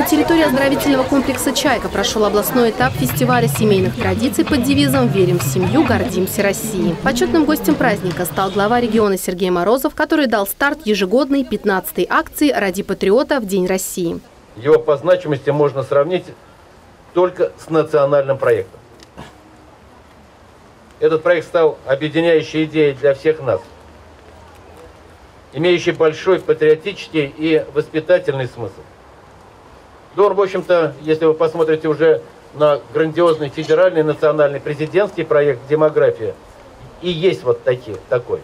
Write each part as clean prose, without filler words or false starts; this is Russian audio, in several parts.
территории оздоровительного комплекса «Чайка» прошел областной этап фестиваля семейных традиций под девизом «Верим в семью, гордимся Россией». Почетным гостем праздника стал глава региона Сергей Морозов, который дал старт ежегодной 15-й акции «Ради патриота в День России». Его по значимости можно сравнить только с национальным проектом. Этот проект стал объединяющей идеей для всех нас, имеющий большой патриотический и воспитательный смысл. Он, в общем-то, если вы посмотрите уже на грандиозный федеральный, национальный, президентский проект «Демография», и есть вот такой.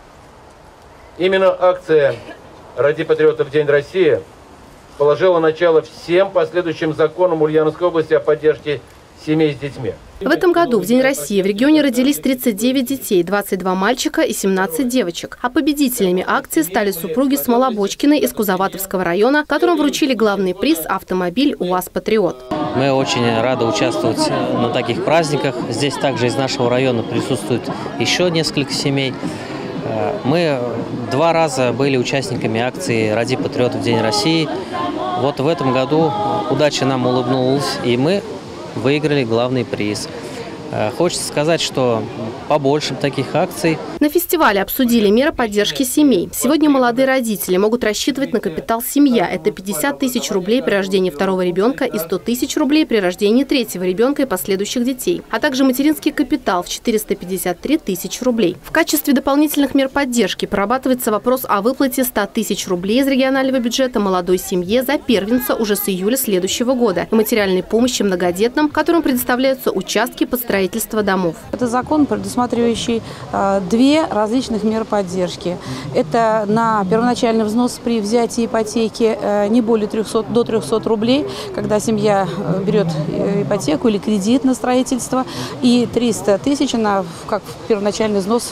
Именно акция «Ради патриотов в День России» положила начало всем последующим законам Ульяновской области о поддержке семей с детьми. В этом году в День России в регионе родились 39 детей, 22 мальчика и 17 девочек. А победителями акции стали супруги Смолобочкиной из Кузоватовского района, которым вручили главный приз – автомобиль УАЗ «Патриот». Мы очень рады участвовать на таких праздниках. Здесь также из нашего района присутствует еще несколько семей. Мы 2 раза были участниками акции «Ради патриотов в День России». Вот в этом году удача нам улыбнулась, и мы выиграли главный приз. Хочется сказать, что побольше таких акций. На фестивале обсудили меры поддержки семей. Сегодня молодые родители могут рассчитывать на капитал «Семья». Это 50 тысяч рублей при рождении 2-го ребенка и 100 тысяч рублей при рождении 3-го ребенка и последующих детей. А также материнский капитал в 453 тысячи рублей. В качестве дополнительных мер поддержки прорабатывается вопрос о выплате 100 тысяч рублей из регионального бюджета молодой семье за первенца уже с июля следующего года и материальной помощи многодетным, которым предоставляются участки под строительство домов. Это закон, предусматривающий 2 различных меры поддержки. Это на первоначальный взнос при взятии ипотеки не более до 300 рублей, когда семья берет ипотеку или кредит на строительство, и 300 тысяч она как первоначальный взнос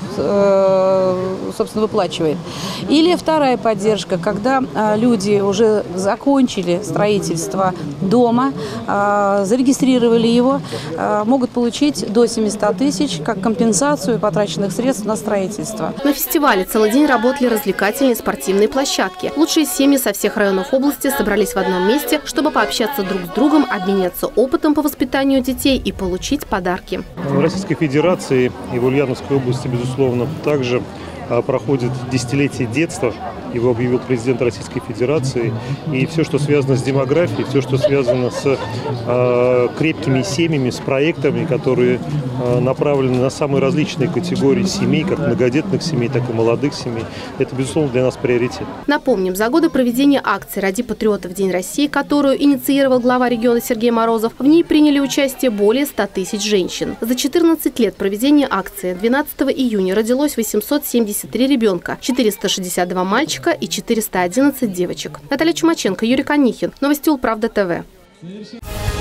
собственно, выплачивает. Или вторая поддержка, когда люди уже закончили строительство дома, зарегистрировали его, могут получить до 700 тысяч как компенсацию потраченных средств на строительство. На фестивале целый день работали развлекательные спортивные площадки. Лучшие семьи со всех районов области собрались в одном месте, чтобы пообщаться друг с другом, обменяться опытом по воспитанию детей и получить подарки. В Российской Федерации и в Ульяновской области, безусловно, также проходит десятилетие детства. Его объявил президент Российской Федерации. И все, что связано с демографией, все, что связано с крепкими семьями, с проектами, которые направлены на самые различные категории семей, как многодетных семей, так и молодых семей, это, безусловно, для нас приоритет. Напомним, за годы проведения акции «Ради патриотов в День России», которую инициировал глава региона Сергей Морозов, в ней приняли участие более 100 тысяч женщин. За 14 лет проведения акции 12 июня родилось 873 ребенка, 462 мальчика и 411 девочек. Наталья Чумаченко, Юрий Конихин. Новости Улправда ТВ.